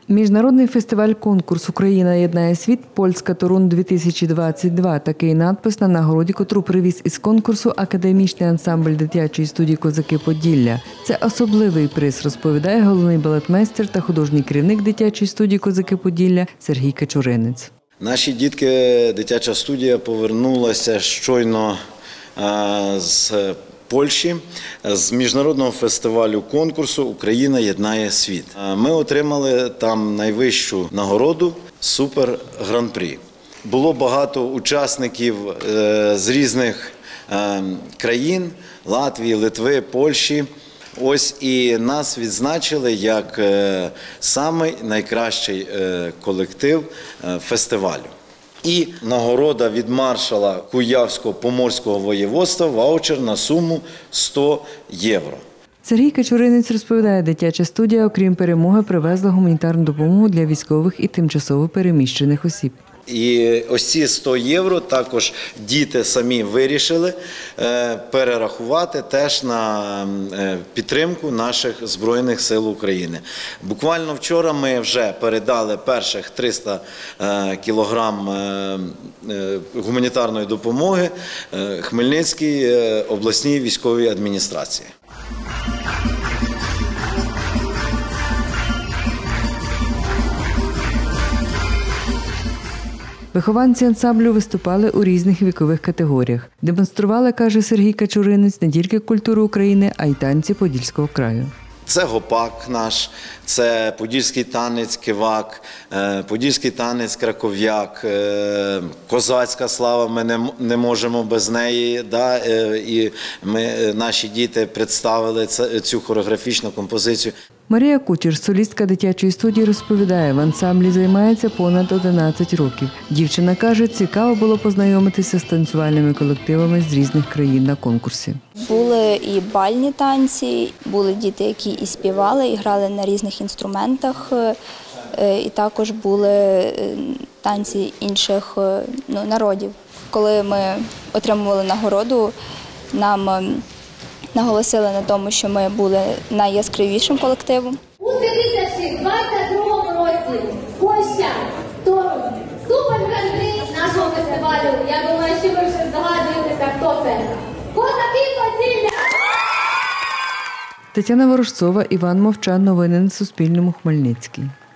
Міжнародний фестиваль-конкурс «Україна єднає світ. Польська Торун-2022» – такий надпис на нагороді, котру привіз із конкурсу академічний ансамбль дитячої студії «Козаки Поділля». Це особливий приз, розповідає головний балетмейстер та художній керівник дитячої студії «Козаки Поділля» Сергій Качуринець. Наші дітки, дитяча студія повернулася щойно з Польщі, з міжнародного фестивалю конкурсу «Україна єднає світ». Ми отримали там найвищу нагороду «Супер Гран-прі». Було багато учасників з різних країн – Латвії, Литви, Польщі. Ось і нас відзначили як самий найкращий колектив фестивалю. І нагорода від маршала Куявсько-Поморського воєводства – ваучер на суму 100 євро. Сергій Качуринець розповідає, дитяча студія, окрім перемоги, привезла гуманітарну допомогу для військових і тимчасово переміщених осіб. І ось ці 100 євро також діти самі вирішили перерахувати теж на підтримку наших Збройних сил України. Буквально вчора ми вже передали перших 300 кілограм гуманітарної допомоги Хмельницькій обласній військовій адміністрації. Вихованці ансамблю виступали у різних вікових категоріях. Демонстрували, каже Сергій Качуринець, не тільки культуру України, а й танці Подільського краю. Це гопак наш, це подільський танець кивак, подільський танець краков'як, козацька слава, ми не можемо без неї. І наші діти представили цю хореографічну композицію. Марія Кучер, солістка дитячої студії, розповідає, в ансамблі займається понад 11 років. Дівчина каже, цікаво було познайомитися з танцювальними колективами з різних країн на конкурсі. Були і бальні танці, були діти, які і співали, і грали на різних інструментах. І також були танці інших народів. Коли ми отримували нагороду, нам наголосили на тому, що ми були найяскравішим колективом. У 2022 році Польща Торун – супер-гран-прі нашого фестивалю. Я думаю, що ви вже здогадуєтеся, хто це. Козаки Поділля! Тетяна Ворожцова, Іван Мовчан. Новини на Суспільному. Хмельницький.